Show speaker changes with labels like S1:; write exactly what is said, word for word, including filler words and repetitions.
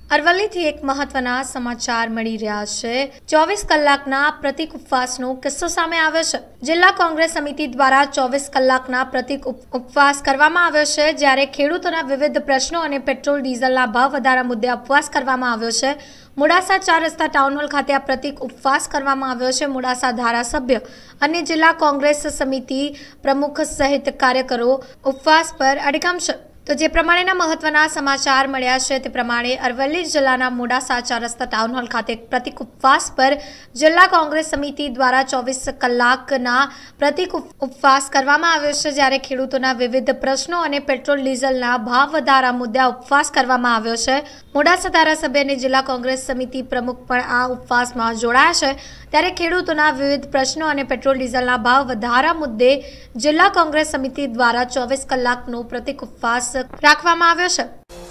S1: અરવલ્લીથી એક મહત્વના સમાચાર મળી રહ્યા છે। ચોવીસ કલાકના પ્રતિક ઉપવાસનો કિસ્સો સામે આવ્યો છે। જિલ્લા કોંગ્રેસ સમિતિ દ્વારા ચોવીસ કલાકના પ્રતિક ઉપવાસ કરવામાં આવ્યો છે, જ્યારે ખેડૂતોના વિવિધ પ્રશ્નો અને પેટ્રોલ ડીઝલના ભાવ વધારા મુદ્દે ઉપવાસ કરવામાં આવ્યો છે। મોડાસા ચાર રસ્તા ટાઉન હોલ ખાતે આ પ્રતિક ઉપવાસ કરવામાં આવ્યો છે। મોડાસા ધારાસભ્ય અને જિલ્લા કોંગ્રેસ સમિતિ પ્રમુખ સહિત કાર્યકરો ઉપવાસ પર અડગમ છે। તો જે પ્રમાણેના મહત્વના સમાચાર મળ્યા છે તે પ્રમાણે અરવલ્લી જિલ્લાના મોડાસા ચાર રસ્તા ટાઉન હોલ ખાતે પ્રતિક ઉપવાસ પર જિલ્લા કોંગ્રેસ સમિતિ દ્વારા ચોવીસ કલાકના પ્રતિક ઉપવાસ કરવામાં આવ્યો છે, જ્યારે ખેડૂતોના વિવિધ પ્રશ્નો અને પેટ્રોલ ડીઝલના ભાવ વધારા મુદ્દે ઉપવાસ કરવામાં આવ્યો છે। મોડાસા ધારાસભ્ય અને જિલ્લા કોંગ્રેસ સમિતિ પ્રમુખ પણ આ ઉપવાસમાં જોડાયા છે, ત્યારે ખેડૂતોના વિવિધ પ્રશ્નો અને પેટ્રોલ ડીઝલના ભાવ વધારા મુદ્દે જિલ્લા કોંગ્રેસ સમિતિ દ્વારા ચોવીસ કલાકનો પ્રતિક ઉપવાસ રાખવામાં આવ્યો છે।